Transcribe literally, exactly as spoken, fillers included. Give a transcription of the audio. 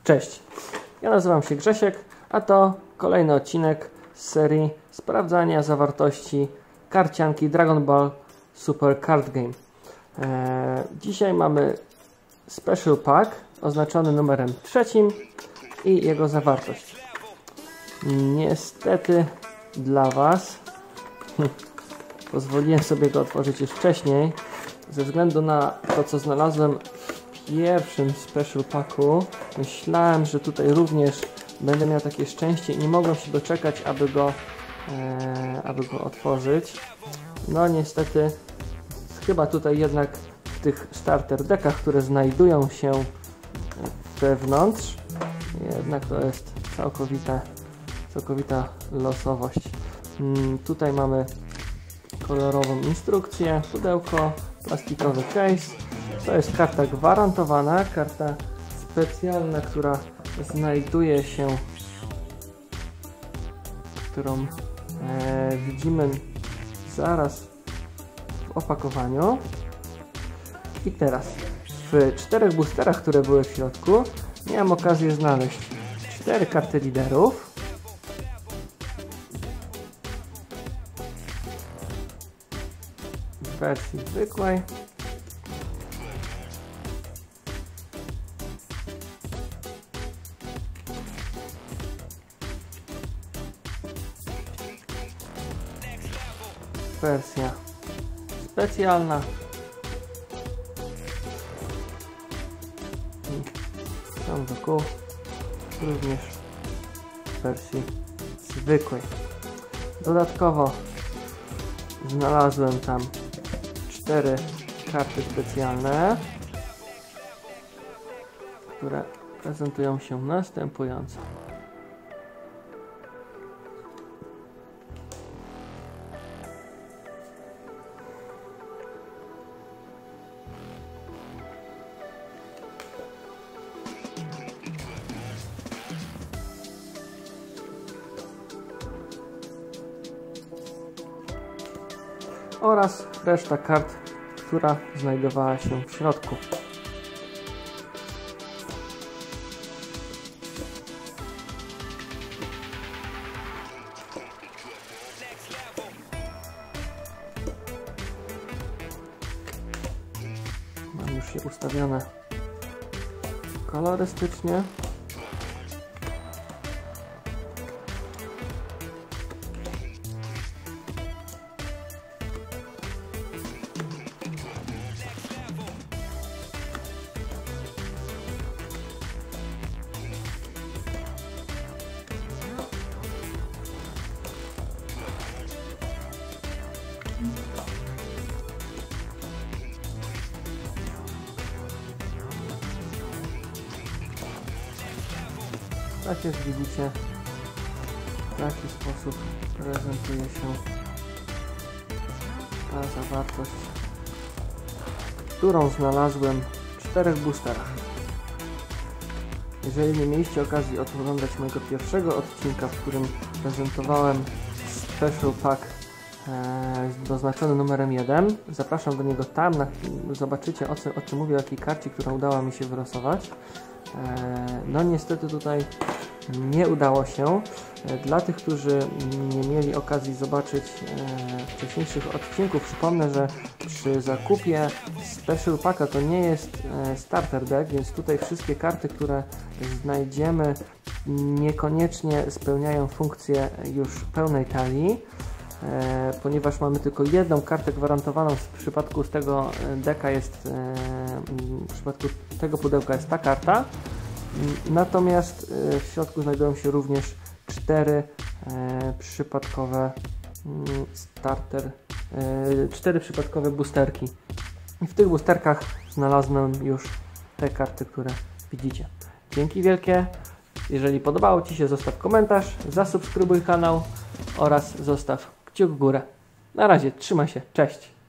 Cześć, ja nazywam się Grzesiek, a to kolejny odcinek z serii sprawdzania zawartości karcianki Dragon Ball Super Card Game. Eee, dzisiaj mamy Special Pack oznaczony numerem trzecim i jego zawartość. Niestety dla Was pozwoliłem sobie go otworzyć już wcześniej, ze względu na to, co znalazłem w pierwszym Special Packu. Myślałem, że tutaj również będę miał takie szczęście i nie mogłem się doczekać, aby go, e, aby go otworzyć. No niestety, chyba tutaj jednak w tych starter deckach, które znajdują się wewnątrz, jednak to jest całkowita, całkowita losowość. Hmm, tutaj mamy kolorową instrukcję, pudełko, plastikowy case. To jest karta gwarantowana, karta specjalna, która znajduje się, którą e, widzimy zaraz w opakowaniu. I teraz w czterech boosterach, które były w środku, miałem okazję znaleźć cztery karty liderów, w wersji zwykłej, wersja specjalna i tam do kół również w wersji zwykłej. Dodatkowo znalazłem tam cztery karty specjalne, które prezentują się następująco. Oraz reszta kart, która znajdowała się w środku. Mam już je ustawione kolorystycznie. Tak jak widzicie, w taki sposób prezentuje się ta zawartość, którą znalazłem w czterech boosterach. Jeżeli nie mieliście okazji oglądać mojego pierwszego odcinka, w którym prezentowałem Special Pack e, oznaczony numerem jeden, zapraszam do niego tam, na, zobaczycie o, co, o czym mówię, o jakiej karcie, która udała mi się wylosować. E, no niestety tutaj nie udało się. Dla tych, którzy nie mieli okazji zobaczyć e, wcześniejszych odcinków, przypomnę, że przy zakupie Special Packa to nie jest e, starter deck, więc tutaj wszystkie karty, które znajdziemy, niekoniecznie spełniają funkcję już pełnej talii, e, ponieważ mamy tylko jedną kartę gwarantowaną. W przypadku z tego decka jest, e, w przypadku tego pudełka jest ta karta. Natomiast w środku znajdują się również cztery e, przypadkowe mm, starter, e, cztery przypadkowe boosterki. I w tych boosterkach znalazłem już te karty, które widzicie. Dzięki wielkie. Jeżeli podobało Ci się, zostaw komentarz, zasubskrybuj kanał oraz zostaw kciuk w górę. Na razie, trzymaj się, cześć!